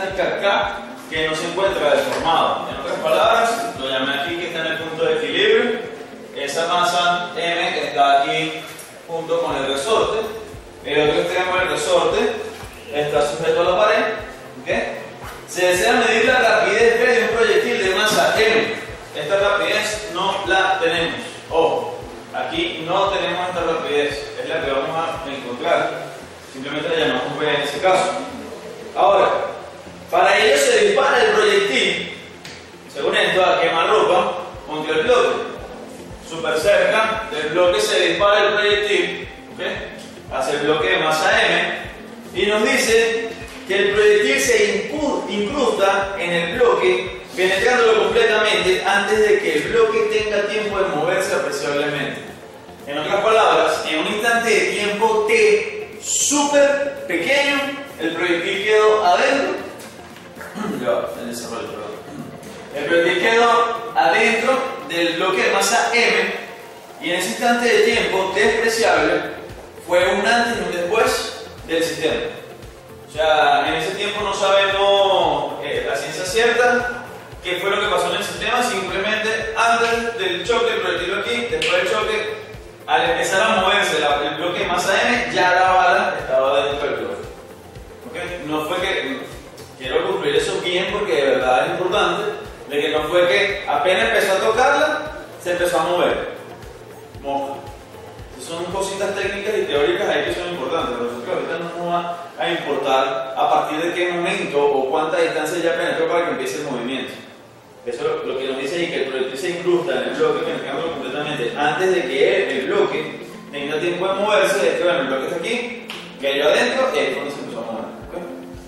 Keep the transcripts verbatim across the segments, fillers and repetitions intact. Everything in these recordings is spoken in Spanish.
estática K que no se encuentra deformado. En otras palabras, lo llamé aquí que está en el punto de equilibrio. Esa masa M que está aquí junto con el resorte. El otro extremo del resorte está sujeto a la pared. ¿Okay? Se desea medir la rapidez B de un proyectil de masa M. Esta rapidez no la tenemos. Ojo, aquí no tenemos esta rapidez. Es la que vamos a encontrar. Simplemente la llamamos B en ese caso. Ahora, para ello se dispara el proyectil, según esto, a quemarropa contra el bloque. Súper cerca del bloque se dispara el proyectil, ¿okay? Hacia el bloque de masa M, y nos dice que el proyectil se incrusta en el bloque, penetrándolo completamente antes de que el bloque tenga tiempo de moverse apreciablemente. En otras palabras, en un instante de tiempo T súper pequeño, el proyectil quedó adentro. Ya, el desarrollo, perdón. El proyectil quedó adentro del bloque de masa M, y en ese instante de tiempo despreciable fue un antes y un después del sistema. O sea, en ese tiempo no sabemos eh, la ciencia cierta qué fue lo que pasó en el sistema. Simplemente antes del choque, el proyectil aquí, después del choque, al empezar a moverse la, el bloque de masa M, ya la bala estaba dentro del bloque. ¿Okay? No fue que, quiero concluir eso bien porque de verdad es importante, de que no fue que apenas empezó a tocarla, se empezó a mover. Moja. Son cositas técnicas y teóricas ahí que son importantes, pero nosotros ahorita no nos va a importar a partir de qué momento o cuánta distancia ya penetró para que empiece el movimiento. Eso es lo que nos dice ahí, que el proyectil se incrusta en el bloque, penetrándolo completamente antes de que el bloque tenga tiempo de moverse. Es que bueno, el bloque está aquí, cayó adentro y ahí es cuando se empezó a mover. ¿Okay?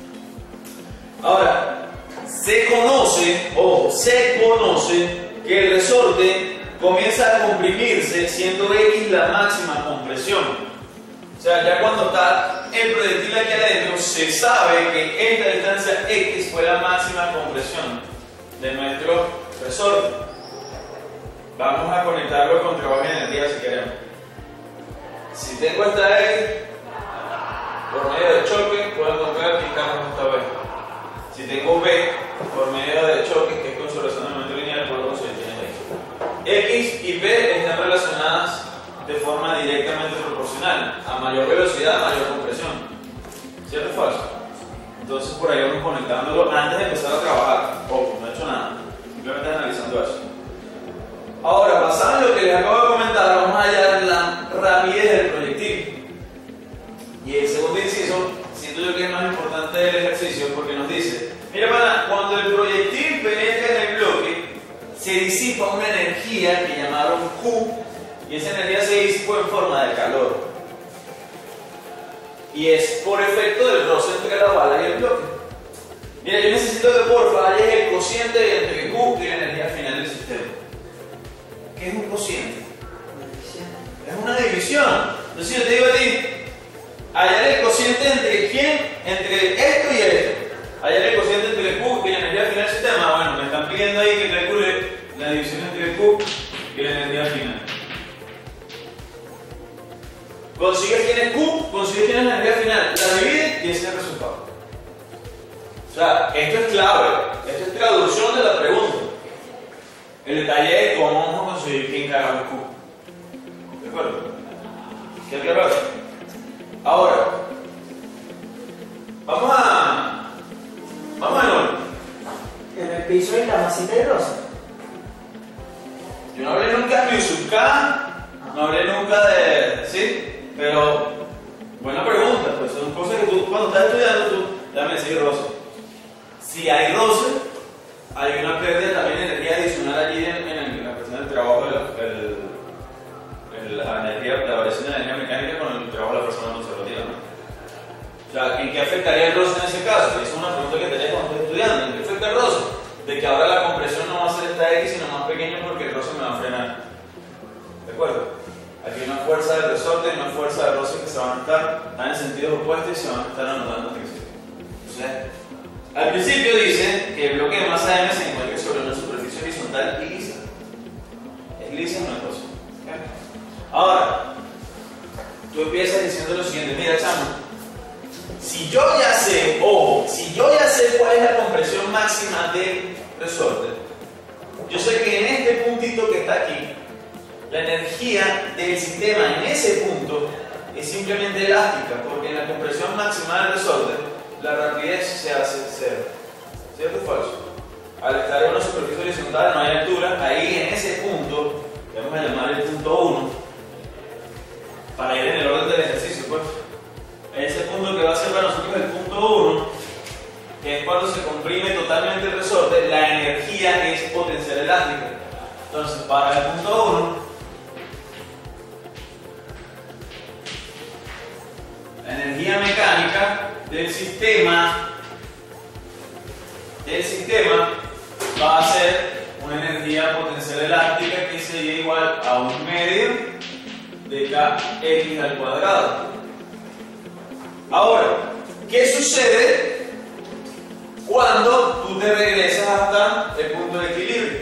Ahora, se conoce, ojo, se conoce que el resorte comienza a comprimirse siendo X la máxima compresión. O sea, ya cuando está el proyectil aquí adentro, se sabe que esta distancia X fue la máxima compresión de nuestro resorte. Vamos a conectarlo con trabajo de energía si queremos. Si tengo esta X, por medio de choque, puedo encontrar que estamos esta B. Si tengo B, por medio de choque, que es conservación de momento lineal, puedo conseguir que X y B están relacionadas de forma directamente proporcional. A mayor velocidad, mayor compresión. ¿Cierto o falso? Entonces por ahí vamos conectándolo antes de empezar a trabajar. Ojo, no he hecho nada. Simplemente analizando eso. Ahora, basado en lo que les acabo de comentar, vamos a hallar la rapidez del proyectil. Y el segundo inciso, siento yo que es más importante del ejercicio porque nos dice, mira pana, cuando el proyectil penetra en el bloque, se disipa una energía que llamaron Q, y esa energía se disipó en forma de calor. Y es por efecto del roce entre la bala y el bloque. Mira, yo necesito que porfa halles el cociente entre Q y la energía final del sistema. ¿Qué es un cociente? Es una división. Entonces yo te digo a ti, hallar el cociente entre quién, entre esto y esto. Hallar el cociente entre Q y la energía final del sistema. Bueno, me están pidiendo ahí que calcule la división entre Q y la energía final. Consigues quién es Q, consigues quién es la energía final, la divide y ese es el resultado. O sea, esto es clave, esto es traducción de la pregunta. El detalle es cómo vamos a conseguir quién carga el Q. ¿De acuerdo? ¿Qué claro? Ahora, vamos a. Vamos a ver. En el piso hay la masita de rosa. Yo no hablé nunca de Yusuka, no hablé nunca de. ¿Sí? Pero, buena pregunta, pues son cosas que tú, cuando estás estudiando, tú, déjame decir roce. Si hay roce, hay una pérdida también de energía adicional allí en, en, en la cuestión del trabajo de la, el, el, la energía, la variación de la energía mecánica con el trabajo de la persona conservativa, ¿no? O sea, ¿en qué afectaría el roce en ese caso? Y esa es una pregunta que tenés cuando estás estudiando. ¿En qué afecta el roce? De que ahora la compresión no va a ser esta X, sino más pequeña porque el roce me va a frenar. ¿De acuerdo? Aquí hay una fuerza de resorte y una fuerza de roce que se van a estar, están en sentidos opuestos y se van a estar anotando aquí. Entonces, al principio dice que el bloque de masa M se encuentra sobre una superficie horizontal y lisa. Es lisa una cosa. ¿Okay? Ahora, tú empiezas diciendo lo siguiente, mira chamo, si yo ya sé, ojo, si yo ya sé cuál es la máxima del resorte, yo sé que en este puntito que está aquí, la energía del sistema en ese punto es simplemente elástica, porque en la compresión máxima del resorte la rapidez se hace cero. ¿Cierto o falso? Al estar en una superficie horizontal no hay altura, ahí en ese punto, vamos a llamar el punto uno, para ir en el orden del ejercicio, pues. Ese punto que va a ser para nosotros el punto uno, que es cuando se comprime totalmente el resorte, la energía es potencial elástica. Entonces, para el punto uno, la energía mecánica del sistema, del sistema va a ser una energía potencial elástica que sería igual a un medio de kx al cuadrado. Ahora, ¿qué sucede cuando tú te regresas hasta el punto de equilibrio?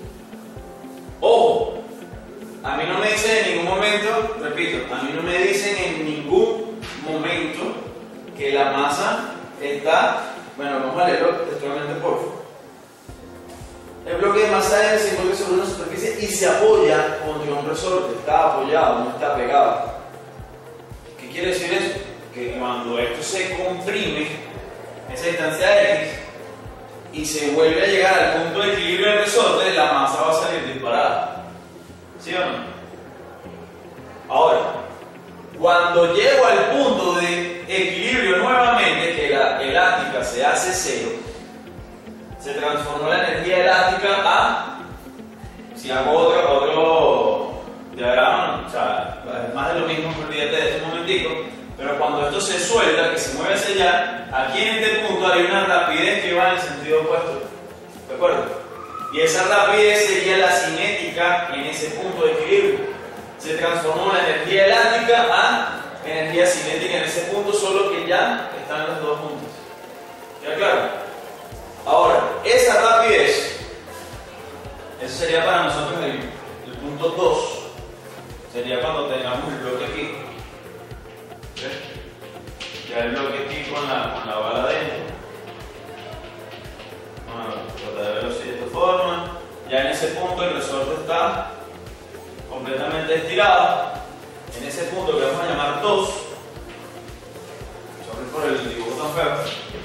Ojo, a mí no me dicen en ningún momento, repito, a mí no me dicen en ningún momento que la masa está, bueno, vamos a leerlo textualmente por favor. El bloque de masa M se encuentra sobre una superficie y se apoya contra un resorte, está apoyado, no está pegado. ¿Qué quiere decir eso? Que cuando esto se comprime, esa distancia X, y se vuelve a llegar al punto de equilibrio del resorte, la masa va a salir disparada. ¿Sí o no? Ahora, cuando llego al punto de equilibrio nuevamente, que la elástica se hace cero, se transformó la energía elástica a, si hago otro, otro diagrama, o sea, más de lo mismo, olvídate de este momentico, pero cuando esto se suelta, que se mueve hacia allá, aquí en este punto hay una rapidez que va en el sentido opuesto, ¿de acuerdo? Y esa rapidez sería la cinética en ese punto de equilibrio. Se transformó la energía elástica a energía cinética en ese punto, solo que ya están los dos puntos. ¿Ya claro? Ahora, esa rapidez, eso sería para nosotros el, el punto dos, sería cuando tengamos el bloque aquí. ¿Ves? Ya el bloque aquí con la, con la bala dentro. Vamos a tratar de verlo así de esta forma. Ya en ese punto el resorte está completamente estirado. En ese punto que vamos a llamar dos, sorry por el dibujo tan feo,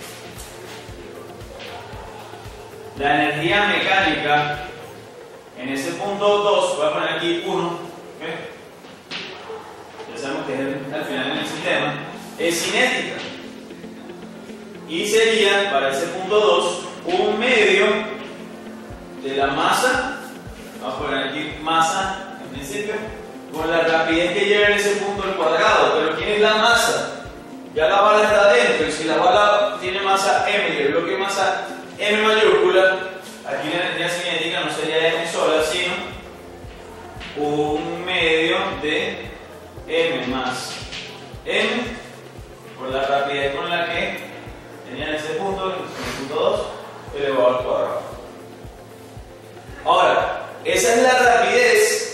la energía mecánica en ese punto dos, voy a poner aquí uno, ¿okay? Ya sabemos que es el, al final en el sistema, es cinética y sería para ese punto dos un medio de la masa, vamos a poner aquí masa en principio, con la rapidez que lleva en ese punto al cuadrado. Pero ¿quién es la masa? Ya la bala está adentro, y si la bala tiene masa m y el bloque de masa m mayúscula, aquí la energía cinética no sería m sola, sino un medio de m más m por la rapidez con la que tenía en ese punto, en el punto dos, elevado al cuadrado. Ahora, esa es la rapidez.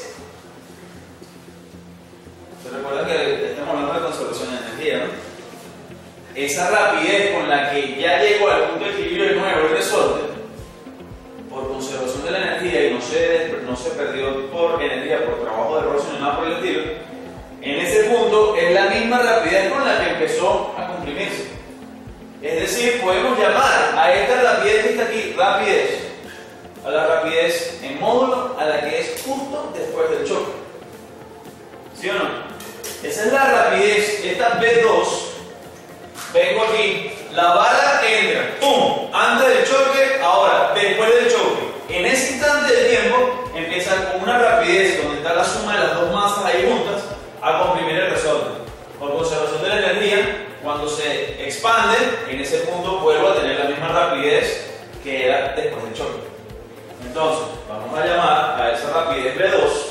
¿Se recuerda que estamos hablando de conservación de energía, no? Esa rapidez con la que ya llegó al punto de equilibrio de nuevo el resorte, por conservación de la energía y no se, no se perdió por energía, por trabajo de roce ni nada por el estilo, en ese punto es la misma rapidez con la que empezó a comprimirse. Es decir, podemos llamar a esta rapidez que está aquí, rapidez, a la rapidez en módulo, a la que es justo después del choque. ¿Sí o no? Esa es la rapidez, esta B dos, vengo aquí, la bala entra, ¡pum!, antes del choque, ahora, después del choque. En ese instante del tiempo, empieza con una rapidez donde está la suma de las dos masas ahí juntas, a comprimir el resorte. Por conservación de la energía, cuando se expande, en ese punto vuelvo a tener la misma rapidez que era después del choque. Entonces, vamos a llamar a esa rapidez B dos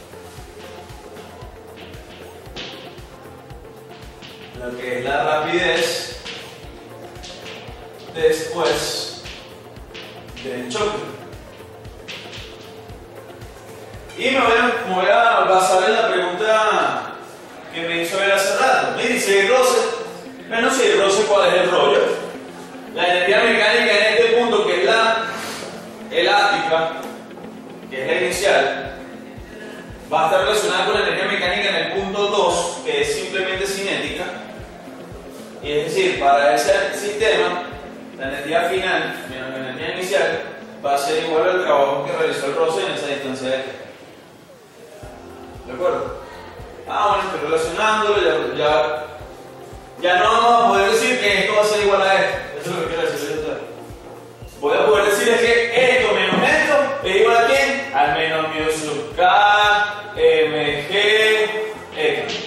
lo que es la rapidez después del choque. Y me voy, a, me voy a basar en la pregunta que me hizo ver hace rato. Me dice el roce. Bueno, si el roce, ¿cuál es el rollo? La energía mecánica en este punto, que es la blanca, que es la inicial, va a estar relacionada con la energía mecánica en el punto dos, que es simplemente cinética. Y es decir, para ese sistema, la energía final menos la energía inicial va a ser igual al trabajo que realizó el roce en esa distancia de aquí. ¿De acuerdo? Ah, bueno, estoy relacionándolo, ya, ya, ya no vamos a poder decir que esto va a ser igual a esto. Eso es lo que quiero decir. Voy a poder decir es que esto menos esto es igual a quién? Al menos mu sub K, M, G, X.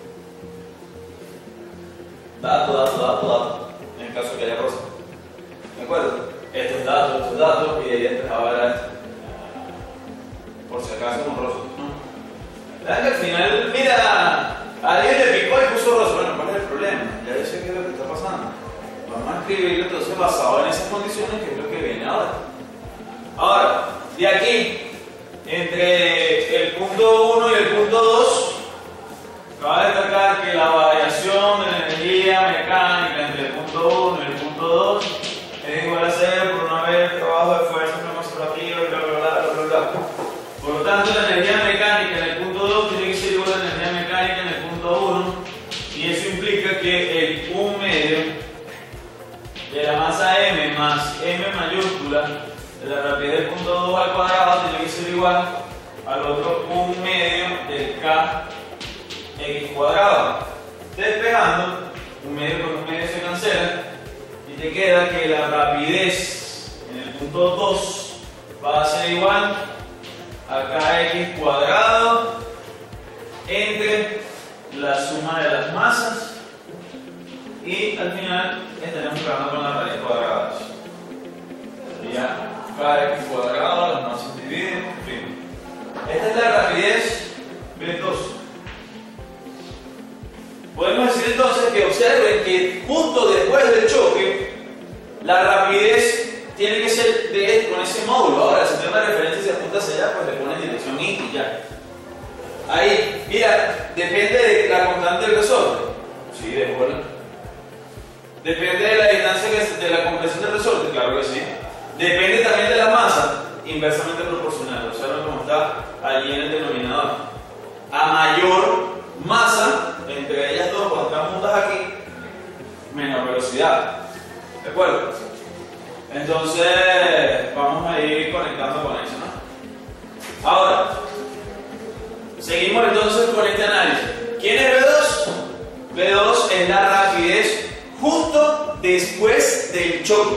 Dato, dato, dato, dato. En el caso que haya rosa. ¿De acuerdo? Esto es dato, esto es dato, y ahí entra ahora esto. Por si acaso con rosa. ¿Verdad que al final, mira, alguien le picó y puso rosa? Bueno, ¿cuál es el problema? Ya yo sé qué es lo que está pasando. Vamos a escribirlo entonces basado en esas condiciones, que es lo que viene ahora. Ahora, de aquí, entre el punto uno y el punto dos, cabe destacar que la variación de la energía mecánica entre el punto uno y el punto dos es igual a cero por una vez trabajo de fuerza observativa, bla bla bla bla bla. Por lo tanto, la energía mecánica en el punto dos tiene que ser igual a la energía mecánica en el punto uno, y eso implica que el un medio de la masa m más m mayúscula de la rapidez del punto dos al cuadrado tiene que ser igual al otro un medio del k x cuadrado. Despejando, un medio con un medio se cancela y te queda que la rapidez en el punto dos va a ser igual a kx cuadrado entre la suma de las masas, y al final estaremos jugando con la raíz cuadrada. Sería kx cuadrado, las masas dividen, en fin. Esta es la rapidez B dos. Podemos decir entonces que observen que justo después del choque, la rapidez tiene que ser de, con ese módulo. Ahora, si tengo una referencia y se apunta hacia allá, pues le pones dirección y y ya. Ahí, mira, depende de la constante del resorte. Sí, de bola. Depende de la distancia que, de la compresión del resorte, claro que sí. Depende también de la masa, inversamente proporcional. Observen cómo está allí en el denominador. A mayor masa, entre ellas dos, cuando están juntas aquí, menor velocidad. ¿De acuerdo? Entonces, vamos a ir conectando con eso, ¿no? Ahora, seguimos entonces con este análisis. ¿Quién es B dos? B dos es la rapidez justo después del choque.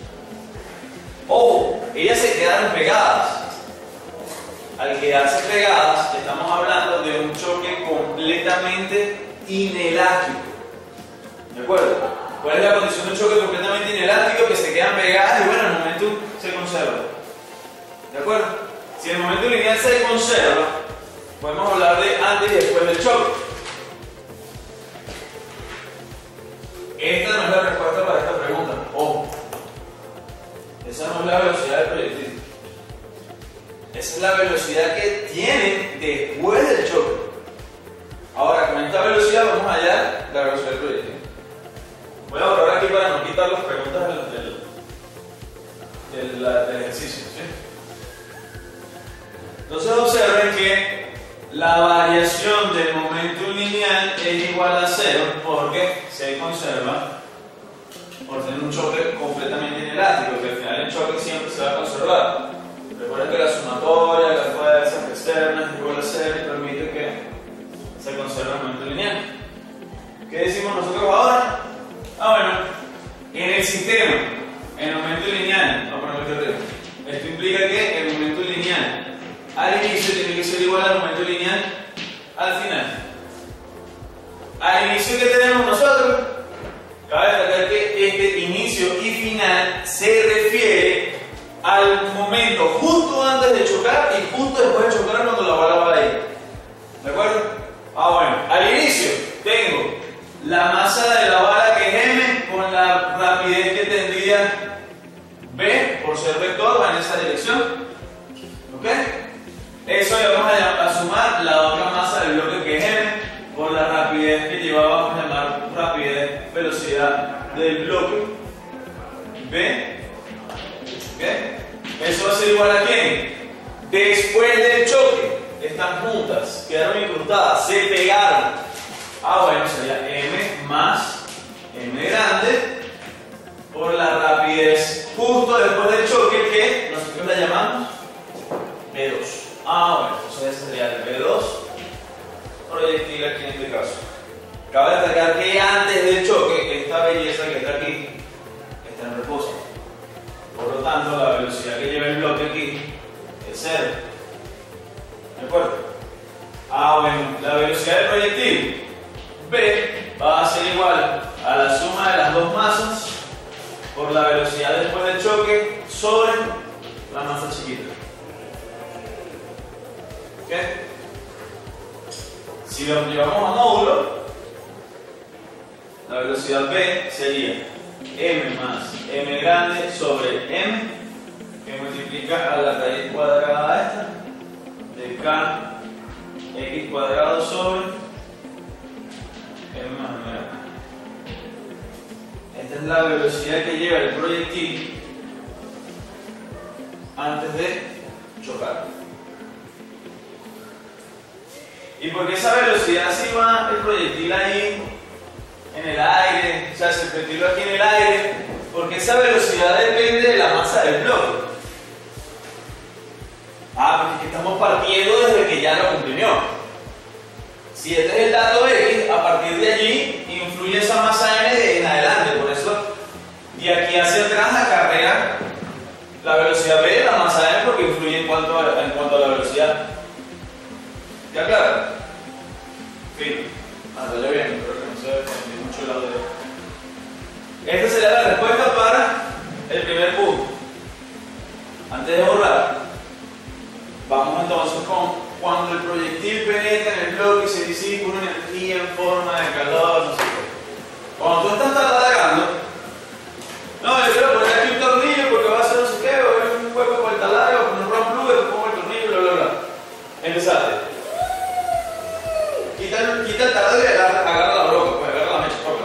Ojo, ellas se quedaron pegadas. Al quedarse pegadas, estamos hablando de un choque completamente inelástico. ¿De acuerdo? ¿Cuál es la condición de un choque completamente inelástico? Que se quedan pegadas y bueno, el momentum se conserva. ¿De acuerdo? Si el momento lineal se conserva, podemos hablar de antes y después del choque. Esta no es la respuesta para esta pregunta. Ojo. Esa no es la velocidad del proyectil. Esa es la velocidad que tiene después del choque. Ahora, con esta velocidad vamos a hallar la velocidad del proyectil. Voy a borrar aquí para no quitar las preguntas del, del, del, del ejercicio, ¿sí? Entonces observen que la variación del momento lineal es igual a cero porque se conserva por tener un choque completamente inelástico, que al final el choque siempre se va a conservar. Recuerden que la sumatoria de las fuerzas externas es igual a cero y permite que se conserve el momento lineal. ¿Qué decimos nosotros ahora? Ah, bueno, en el sistema, en el momento lineal, vamos a ponerlo aquí arriba. Esto implica que el momento lineal al inicio tiene que ser igual al momento lineal al final. Al inicio que tenemos nosotros, cabe destacar que este inicio y final se refiere al momento justo antes de chocar y justo después de chocar cuando la bola va ahí. ¿De acuerdo? Ah, bueno, al inicio tengo la masa de la bala que es m con la rapidez que tendría b, por ser vector, va en esa dirección. ¿Ok? Eso le vamos a, a sumar la otra masa del bloque que es m con la rapidez que llevábamos a llamar rapidez, velocidad del bloque b. ¿Ok? Eso va a ser igual a quién? Después del choque, están juntas, quedaron incrustadas, se pegaron. Ah, bueno, sería M más M grande por la rapidez justo después del choque que nosotros la llamamos P dos. Ah, bueno, entonces ese sería el P dos proyectil aquí en este caso. Cabe destacar que antes del choque, esta belleza que está aquí está en reposo. Por lo tanto, la velocidad que lleva el bloque aquí es cero. ¿De acuerdo? Ah, bueno, la velocidad del proyectil B va a ser igual a la suma de las dos masas por la velocidad después del choque sobre la masa chiquita. ¿Ok? Si lo llevamos a módulo, la velocidad B sería M más M grande sobre M, que multiplica a la raíz cuadrada esta de K X cuadrado sobre M más M grande. Esta es la velocidad que lleva el proyectil antes de chocar. ¿Y por qué esa velocidad si va el proyectil ahí en el aire? O sea, si el proyectil va aquí en el aire, porque esa velocidad depende de la masa del bloque. Ah, porque estamos partiendo desde que ya lo comprimió. Si este es el dato X, a partir de allí influye esa masa M en adelante. Por eso, de aquí hacia atrás acarrea la velocidad B de la masa M, porque influye en cuanto a, en cuanto a la velocidad. ¿Ya claro? Fin. Hasta ya bien, creo que no se ve mucho el lado de... Esta sería la respuesta para el primer punto. Antes de borrar, vamos entonces con cuando el proyectil penetra en el bloque y se disipa una energía en forma de calor, no sé qué. Cuando tú estás taladrando, no, yo quiero poner aquí un tornillo porque va a hacer no sé qué, va a haber un hueco para el taladro, va a poner un round plug, después pongo el tornillo, bla, bla, bla. Empezaste. Quita el, quita el taladro y agarra, agarra la broca, pues agarra la mecha, tócala.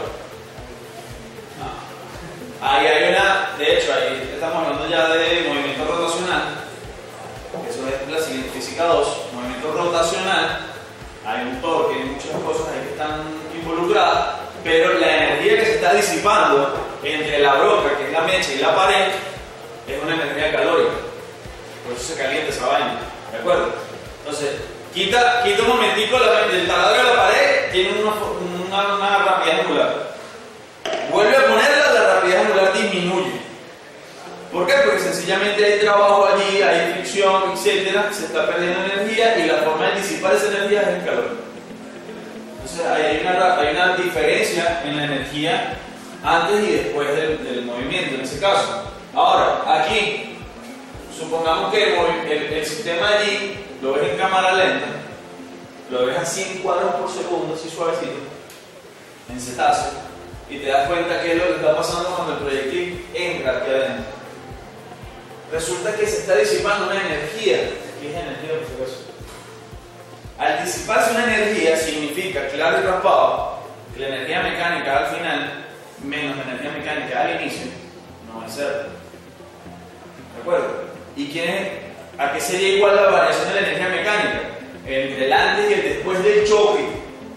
No. Ahí hay una, de hecho, ahí estamos hablando ya de movimiento rotacional. Eso es la siguiente física dos, movimiento rotacional. Hay un torque, hay muchas cosas ahí que están involucradas, pero la energía que se está disipando entre la broca, que es la mecha, y la pared, es una energía calórica. Por eso se calienta esa vaina, ¿de acuerdo? Entonces, quita, quita un momentico la, del taladro de la pared, tiene una, una, una rapidez angular. Vuelve a ponerla, la rapidez angular disminuye. ¿Por qué? Porque sencillamente hay trabajo allí, hay fricción, etcétera, se está perdiendo energía y la forma de disipar esa energía es el calor. Entonces hay una, hay una diferencia en la energía antes y después del, del movimiento, en ese caso. Ahora, aquí, supongamos que el, el, el sistema allí lo ves en cámara lenta, lo ves a cien cuadros por segundo, así suavecito, en cetáceo, y te das cuenta qué es lo que está pasando cuando el proyectil entra aquí adentro. Resulta que se está disipando una energía. ¿Qué es energía, por supuesto? Al disiparse una energía significa, claro y raspado, que la energía mecánica al final menos la energía mecánica al inicio no va a ser. ¿De acuerdo? ¿Y quién es, a qué sería igual la variación de la energía mecánica? Entre el antes y el después del choque.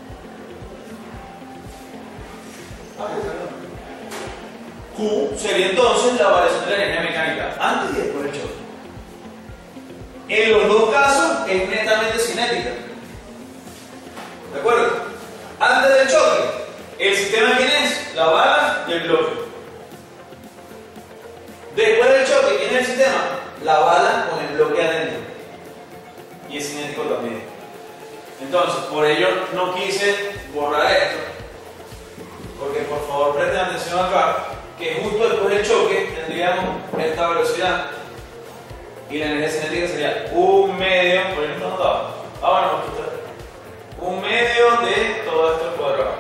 Q sería entonces la variación de la energía mecánica antes y después del choque. En los dos casos es netamente cinética. ¿De acuerdo? Antes del choque, el sistema ¿quién es? La bala y el bloque. Después del choque, ¿quién es el sistema? La bala con el bloque adentro. Y es cinético también. Entonces, por ello no quise borrar esto. Porque por favor presten atención acá, que justo después del choque tendríamos esta velocidad y la energía cinética sería un medio, por ejemplo, notado. Ah, bueno, aquí está. Un medio de todo esto al cuadrado.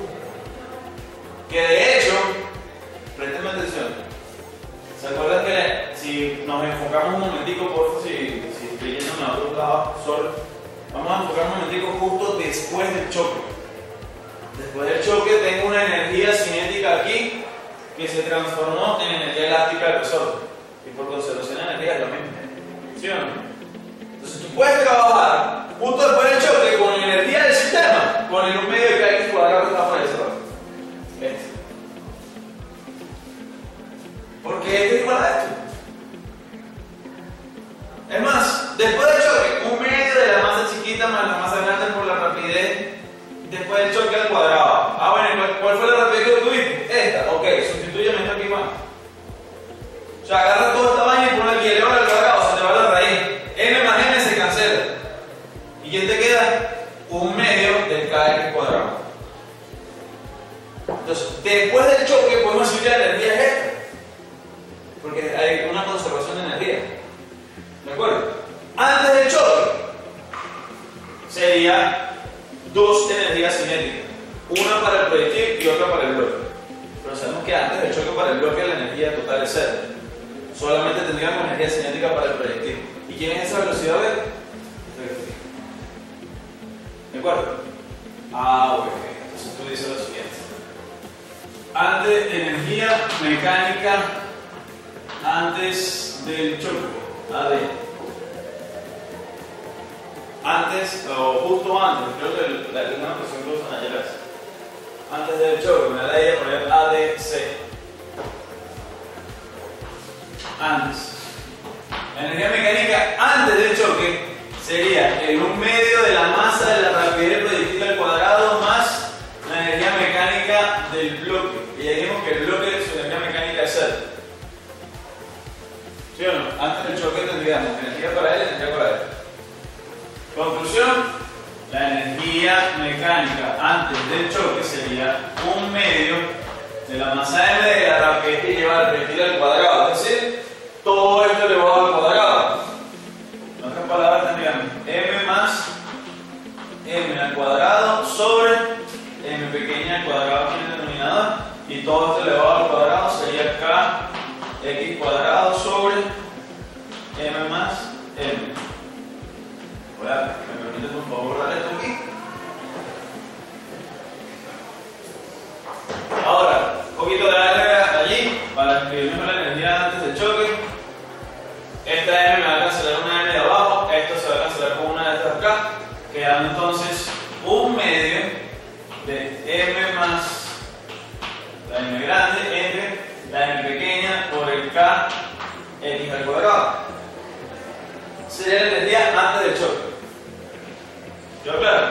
Que de hecho, presten atención. ¿Se acuerdan que si nos enfocamos un momentico, por favor, si, si estoy yendo a otro lado solo, vamos a enfocar un momentico justo después del choque. Después del choque tengo una energía cinética aquí que se transformó en energía elástica del resorte. Y por conservación de energía es lo mismo. ¿Sí o no? Entonces tú puedes trabajar justo después del choque con la energía del sistema, con el un medio de Kx cuadrado que está por ese lado. Este. Porque esto es igual a esto. Es más, después del choque, un medio de la masa chiquita más la masa grande por la rapidez después del choque al cuadrado. Ah, bueno, ¿cuál, cuál fue la rapidez que tuviste? Esta, ok, sustituyeme esta aquí más. O sea, agarra toda esta vaina y ponla aquí, eleva al cuadrado, se te va la raíz. M más M se cancela. ¿Y quién te queda? Un medio del Kx cuadrado. Entonces, después del choque podemos decir que la energía es esta. Porque hay una conservación de energía. ¿De acuerdo? Antes del choque sería dos energías cinéticas. Una para el proyectil y otra para el bloque. Pero sabemos que antes del choque para el bloque la energía total es cero. Solamente tendríamos energía cinética para el proyectil. ¿Y quién es esa velocidad V? ¿De acuerdo? Ah, bueno. Entonces tú dices lo siguiente. Antes energía mecánica antes del choque. A D. Antes, o justo antes, creo que la una expresión que usan ayer es. Antes del choque, me da idea poner A D C. Antes. La energía mecánica antes del choque sería el un medio de la masa de la rapidez proyectil al cuadrado más la energía mecánica del bloque. Y ya dijimos que el bloque, su energía mecánica es cero. ¿Sí o no? Antes del choque tendríamos energía para él y energía para él. Conclusión, la energía mecánica antes del choque sería un medio de la masa M de la rapidez que lleva el proyectil al cuadrado, es decir, todo esto elevado al cuadrado. En otras palabras tendríamos M más M al cuadrado sobre M pequeña al cuadrado en el denominador, y todo esto elevado al cuadrado sería K X cuadrado sobre M más M. Hola, ¿me permite por favor borrar esto aquí? Ahora, un poquito de álgebra allí para escribirnos la energía antes del choque. Esta M me va a cancelar una M de abajo, esto se va a cancelar con una de estas acá, quedando entonces un medio de M más la M grande entre la M pequeña por el K X al cuadrado. Sería la energía antes del choque. ¿Yo claro?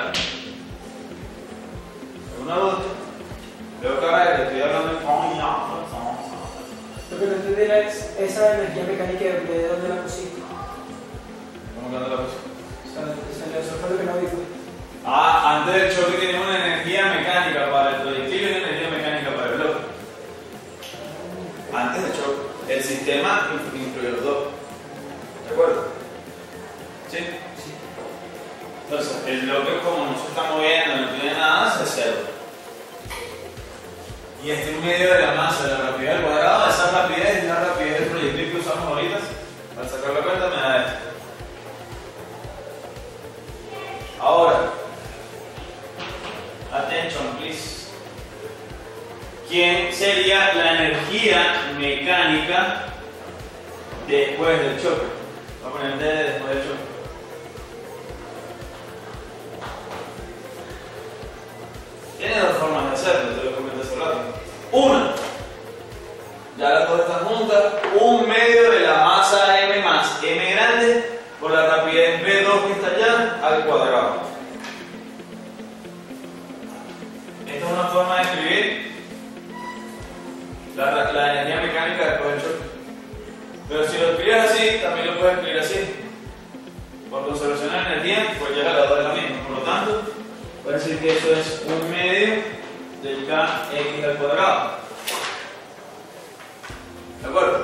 ¿Alguna duda? Veo cara que estoy hablando en coña. Lo que no entendí era esa energía mecánica de dónde la pusiste. ¿Cómo que dónde la puse? O sea, eso fue lo que no vi. Ah, antes del choque tenemos una energía mecánica para el proyectil y una energía mecánica para el bloque. Antes del choque. El sistema incluye los dos. ¿De acuerdo? ¿Sí? Sí. Entonces, el bloque como no se está moviendo, no tiene nada, se cero. Y este medio de la masa de la rapidez al cuadrado, esa rapidez es la rapidez del proyectil que usamos ahorita. Para sacar la cuenta me da esto. Ahora, attention please. ¿Quién sería la energía mecánica después del choque? Voy a poner D después del choque. Tiene dos formas de hacerlo, te lo comenté hace rato. Una, ya las dos están juntas, un medio de la masa M más M grande por la rapidez V dos que está allá al cuadrado. Esta es una forma de escribir la, la energía mecánica después del choque. Pero si lo escribes así, también lo puedes escribir así. Por conservación de energía, pues ya la dos es la misma. Por lo tanto, voy a decir que eso es un medio del K X al cuadrado. ¿De acuerdo?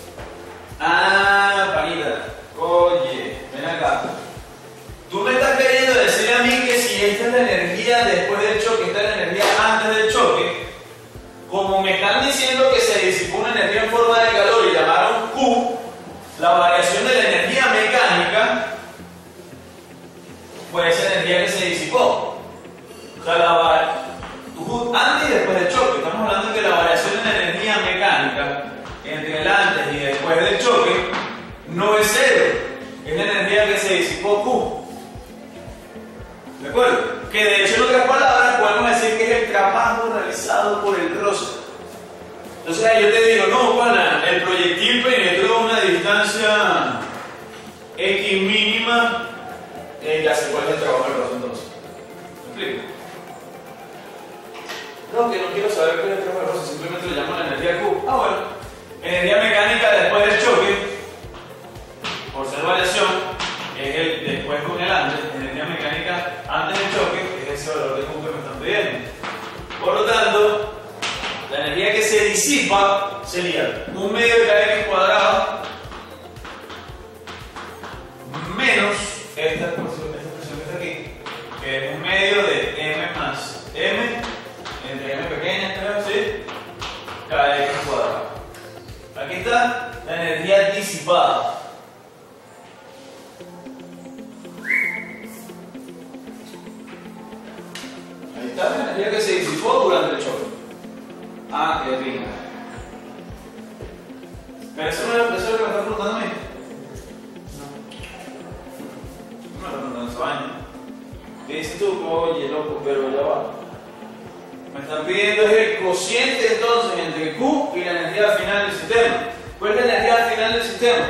Ah, panita. Oye, ven acá. Tú me estás queriendo decir a mí que si esta es la energía después del choque, esta es la energía antes del choque, como me están diciendo que se disipó una energía en forma de calor y llamaron Q, la variación de la energía mecánica fue esa energía que se disipó. O sea, la, antes y después del choque, estamos hablando de que la variación de la energía mecánica entre el antes y después del choque no es cero. es la energía que se disipó Q. ¿De acuerdo? Que de hecho, en otras palabras, podemos decir que es el trabajo realizado por el roce. Entonces ahí yo te digo, no, pana, el proyectil penetró una distancia X mínima, eh, ya sé cuál es el trabajo del roce entonces. ¿Me explico? No, que no quiero saber cuál es el trabajo del roce, simplemente le llamo la energía Q. Ah, bueno. Energía mecánica después del choque, por ser variación, es el después con el antes. Energía mecánica antes del choque es ese valor de Q que me están pidiendo. Por lo tanto, la energía que se disipa sería un medio de kx cuadrado menos esta expresión, esta expresión que está aquí, que es un medio de m más m entre m pequeña, creo, ¿sí? Kx cuadrado. Aquí está la energía disipada. Ahí está la energía que se disipó durante el choque. Ah, qué rico. Pero eso no es lo que me está preguntando a mí. No. No me está preguntando esa vaina. ¿Qué dices tú? Oye, loco, pero ya va. Me están pidiendo es el cociente entonces entre Q y la energía final del sistema. ¿Cuál es la energía final del sistema?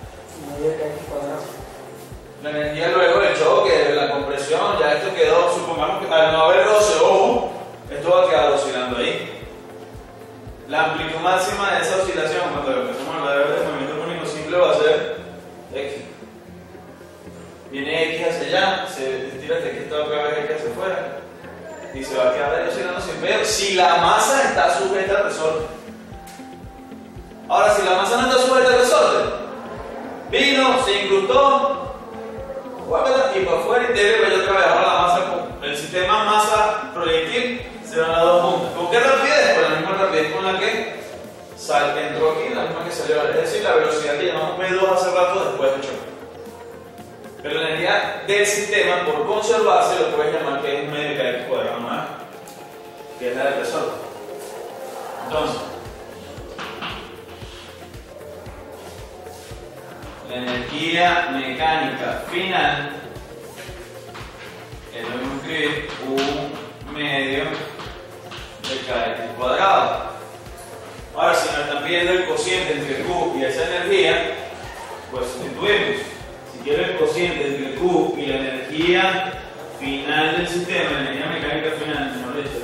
La energía luego del choque, de la compresión, ya esto quedó, supongamos que al no haber roce o U, esto va a quedar oscilando ahí. La amplitud máxima de esa oscilación, cuando empezamos a hablar de movimiento único simple, va a ser X. Viene X hacia allá, se estira hasta aquí, está otra vez X hacia afuera. Y se va a quedar ahí oscilando sin ver si la masa está sujeta al resorte. Ahora, si la masa no está sujeta al resorte, vino, se incrustó, guárdala y para afuera y debe vaya otra vez. Ahora la masa, el sistema masa proyectil se van a dos puntos. ¿Con qué rapidez? Con la misma rapidez con la que sal, entró aquí, la misma que salió. Es decir, la velocidad que llamamos V dos hace rato después del choque. Pero la energía del sistema, por conservarse, lo puedes llamar que es un medio de kx cuadrado más, que es la del resorte. Entonces, la energía mecánica final es lo mismo que un medio de kx cuadrado. Ahora, si nos están pidiendo el cociente entre Q y esa energía, pues sustituimos. Si quiero el cociente entre Q y la energía final del sistema, la energía mecánica final, mejor dicho,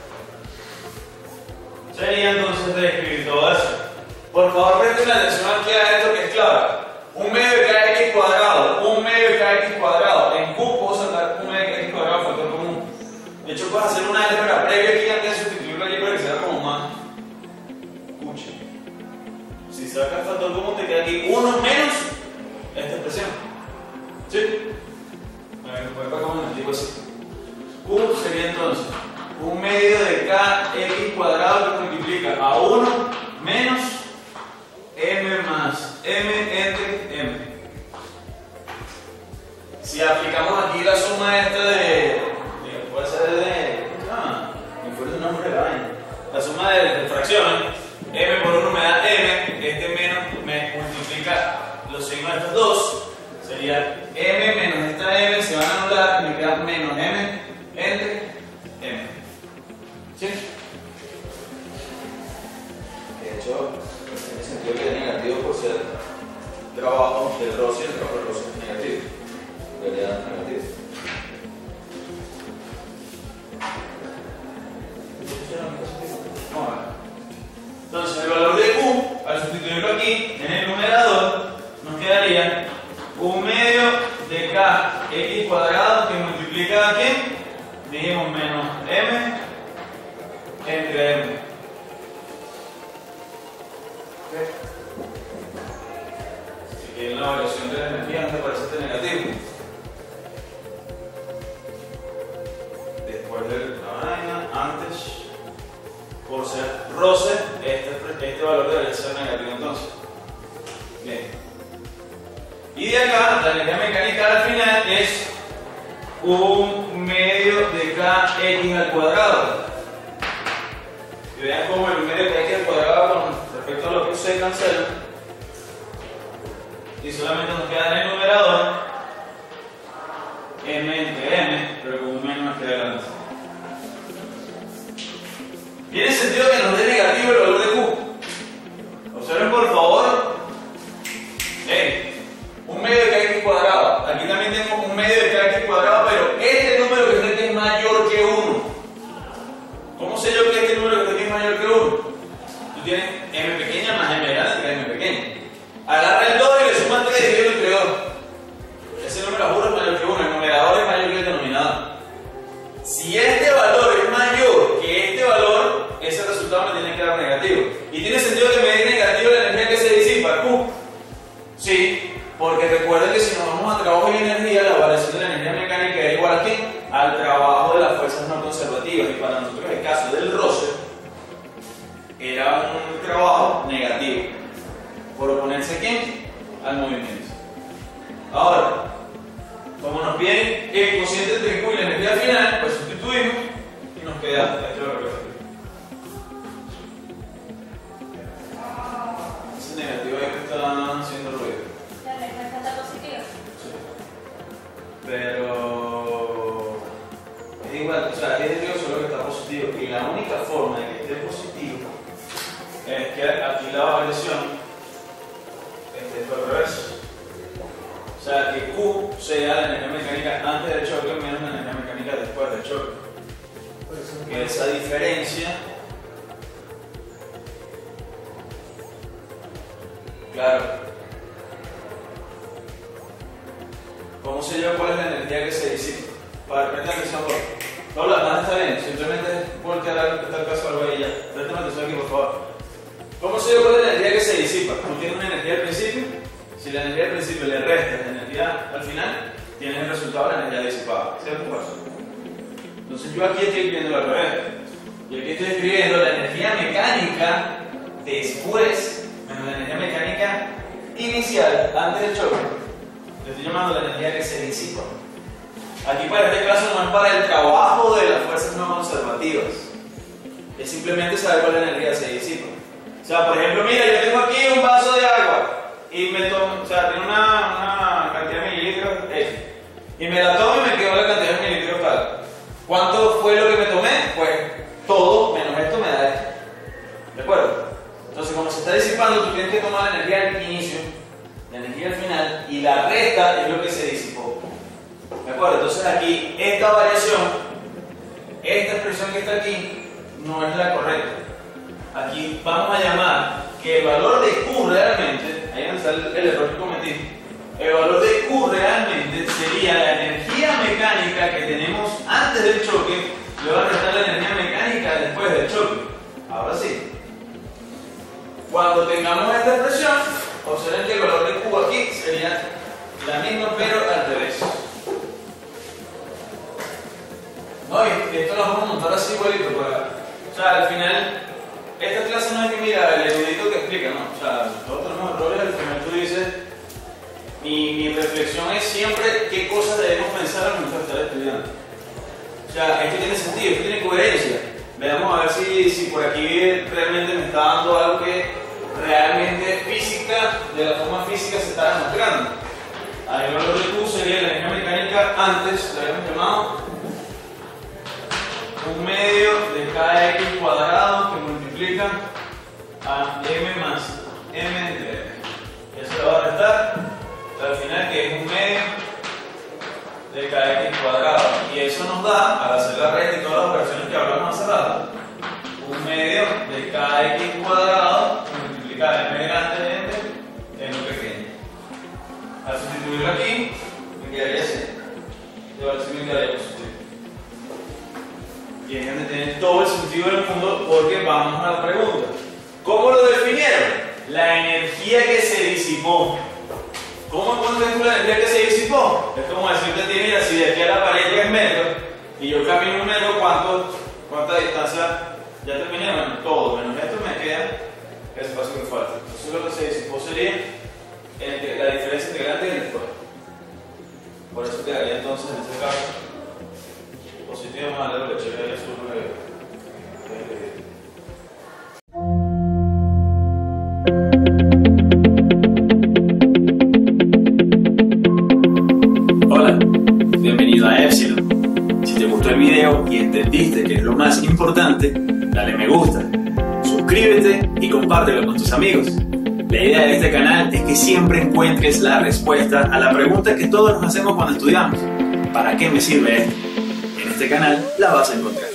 sería entonces de escribir todo eso. Por favor, presten atención aquí a esto que es clave. Un medio de kx cuadrado, un medio de kx cuadrado. En Q puedo sacar un medio de kx cuadrado factor común. De hecho, puedes hacer una álgebra previa aquí antes de sustituirlo allí para que sea como más cuche. Si sacas el factor común, te queda aquí uno menos esta expresión. ¿Sí? A ver, voy para acá un momentico así. Q sería entonces un medio de kx cuadrado que multiplica a uno menos m más m entre m. Si aplicamos aquí la suma esta de, de puede ser de, ah, me fue el nombre de la vaina, la suma de, de fracciones, m por uno me da m, este menos me multiplica los signos de estos dos, sería m menos esta m, se van a anular y me queda menos m entre m. ¿Sí? De hecho, en el sentido que es negativo por ser trabajo del roce y el trabajo del roce es negativo. Debería dar negativo. Vamos a ver. Entonces, el valor de Q, al sustituirlo aquí en el numerador, nos quedaría un medio de kx cuadrado que multiplica a quién? Dijimos menos m entre m. ¿Okay? Si quieren la variación de la energía, antes parece este negativo. Después de la vaina, antes, por ser roce, este, este valor debería ser negativo entonces. Bien. Y de acá, la energía mecánica al final es un medio de kx al cuadrado. Y vean cómo el medio de kx al cuadrado con respecto a lo que se cancela. y solamente nos queda en el numerador m entre m, pero con un menos aquí adelante. ¿Tiene sentido que nos dé negativo el valor de Q? Observen por favor, hey, un medio de kx cuadrado. Aquí también tenemos un medio de kx cuadrado, pero este número que está aquí es mayor que uno. ¿Cómo sé yo que este número que está aquí es mayor que uno? Tú tienes m pequeña más m grande que m pequeña. Agarra el dos y le sumas tres dividido entre dos. Ese número a juro es mayor que uno, el numerador es mayor que el denominador. Si este valor es mayor que este valor, ese resultado me tiene que dar negativo. ¿Y tiene sentido que me dé negativo la energía que se disipa? Q. Sí, porque recuerden que si nos vamos a trabajo y energía, la variación de la energía mecánica es igual a ¿qué? Al trabajo de las fuerzas no conservativas. Y para nosotros el caso del roce era un trabajo negativo, por oponerse ¿a quién? Al movimiento. Ahora, como nos piden el cociente entre Q y la energía final, pues sustituimos y nos queda esto de regreso. Ese negativo ahí que está haciendo ruido. La respuesta está positiva. Sí. Pero es igual, o sea, es negativo solo que está positivo. Y la única forma de que esté positivo es que aquí la variación esté al revés. O sea, que Q sea la energía mecánica antes del choque menos la energía mecánica después del choque. Que esa diferencia, claro, ¿cómo sé yo cuál es la energía que se disipa? Para prestar atención, no, la nada está bien, simplemente voltear al caso algo ahí ya. Préstame atención aquí, por favor. ¿Cómo sé yo cuál es la energía que se disipa? Tú tienes una energía al principio. Si la energía al principio le restas la energía al final, tienes el resultado de la energía disipada. ¿Cierto? Entonces yo aquí estoy escribiendo al revés. Yo aquí estoy escribiendo la energía mecánica después, menos la energía mecánica inicial, antes del choque. Le estoy llamando la energía que se disipa. Aquí para este caso no es para el trabajo de las fuerzas no conservativas. Es simplemente saber cuál energía se disipa. O sea, por ejemplo, mira, yo tengo aquí un vaso de agua. Y me tomo, o sea, tiene una, una cantidad de mililitros X. Y me la tomo y me quedo la cantidad de mililitros tal. ¿Cuánto fue lo que me tomé? Pues todo menos esto me da esto. ¿De acuerdo? Entonces, como se está disipando, tú tienes que tomar la energía al inicio, la energía al final, y la resta es lo que se disipó. ¿De acuerdo? Entonces, aquí, esta variación, esta expresión que está aquí, no es la correcta. Aquí vamos a llamar que el valor de Q realmente, ahí donde está el, el error que cometí, el valor de Q realmente sería la energía mecánica que tenemos antes del choque, le va a restar la energía mecánica después del choque. Ahora sí. Cuando tengamos esta expresión, observen que el valor de Q aquí sería la misma pero al revés. No, y esto lo vamos a montar así igualito para, o sea, al final esta clase no es que mira el erudito que explica, ¿no? O sea, todos tenemos errores, al final tú dices, mi, mi reflexión es siempre qué cosas debemos pensar al momento de estar estudiando. O sea, esto tiene sentido, esto tiene coherencia. Veamos a ver si, si por aquí realmente me está dando algo que realmente física, de la forma física se está demostrando. Ahí el valor de Q sería la energía mecánica antes, lo habíamos llamado un medio de kx cuadrado que multiplica a m más m entre m. Eso le va a restar al final que es un medio de kx cuadrado. Y eso nos da, al hacer la resta y todas las operaciones que hablamos hace rato, un medio de kx cuadrado multiplicado m grande entre m pequeño. Al sustituirlo aquí, me quedaría así. Y ahora sí me quedaría positivo. Y es donde tiene todo el sentido del mundo, porque vamos a la pregunta. ¿Cómo lo definieron? La energía que se disipó. ¿Cómo encuentras la energía que se disipó? Es como decirte a ti, mira, si de aquí a la pared llega en metros y yo camino un metro, ¿cuánto, ¿cuánta distancia? Ya terminé, bueno, todo, menos esto me queda el espacio que falta. Entonces lo que se disipó sería el, la diferencia entre grande y el después. Por eso quedaría entonces en este caso positivo más la derecha, que haya sur de que es lo más importante, dale me gusta, suscríbete y compártelo con tus amigos. La idea de este canal es que siempre encuentres la respuesta a la pregunta que todos nos hacemos cuando estudiamos: ¿para qué me sirve esto? En este canal la vas a encontrar.